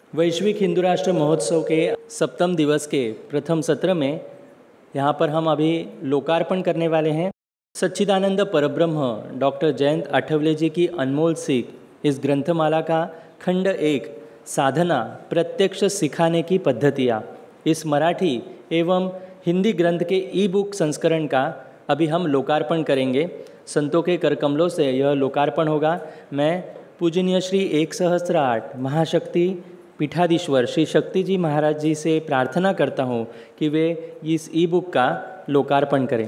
वैश्विक हिंदू राष्ट्र महोत्सव के सप्तम दिवस के प्रथम सत्र में यहाँ पर हम अभी लोकार्पण करने वाले हैं सच्चिदानंद परब्रह्म डॉक्टर जयंत आठवले जी की अनमोल सीख इस ग्रंथमाला का खंड 1 साधना प्रत्यक्ष सिखाने की पद्धतियाँ। इस मराठी एवं हिंदी ग्रंथ के ई बुक संस्करण का अभी हम लोकार्पण करेंगे। संतों के करकमलों से यह लोकार्पण होगा। मैं पूजनीय श्री 108 महाशक्ति पीठाधीश्वर श्री शक्ति जी महाराज जी से प्रार्थना करता हूँ कि वे इस ई बुक का लोकार्पण करें।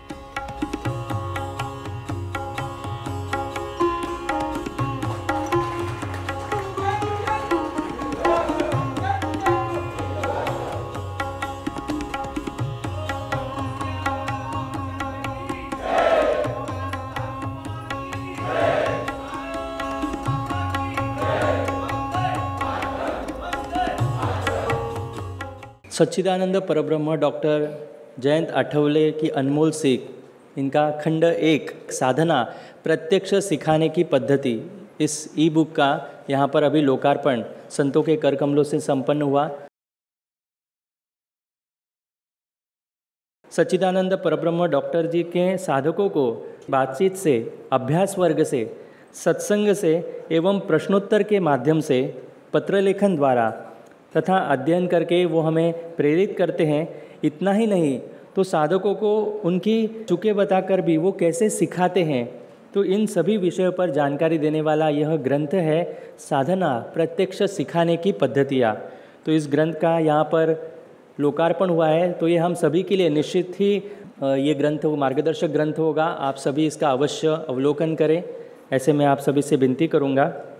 सच्चिदानंद परब्रह्म डॉक्टर जयंत आठवले की अनमोल सीख, इनका खंड 1 साधना प्रत्यक्ष सिखाने की पद्धति, इस ई बुक का यहाँ पर अभी लोकार्पण संतों के कर कमलों से संपन्न हुआ। सच्चिदानंद परब्रह्म डॉक्टर जी के साधकों को बातचीत से, अभ्यास वर्ग से, सत्संग से एवं प्रश्नोत्तर के माध्यम से, पत्र लेखन द्वारा तथा अध्ययन करके वो हमें प्रेरित करते हैं। इतना ही नहीं तो साधकों को उनकी चुके बताकर भी वो कैसे सिखाते हैं, तो इन सभी विषयों पर जानकारी देने वाला यह ग्रंथ है साधना प्रत्यक्ष सिखाने की पद्धतियाँ। तो इस ग्रंथ का यहाँ पर लोकार्पण हुआ है, तो ये हम सभी के लिए निश्चित ही ये ग्रंथ मार्गदर्शक ग्रंथ होगा। आप सभी इसका अवश्य अवलोकन करें, ऐसे मैं आप सभी से विनती करूँगा।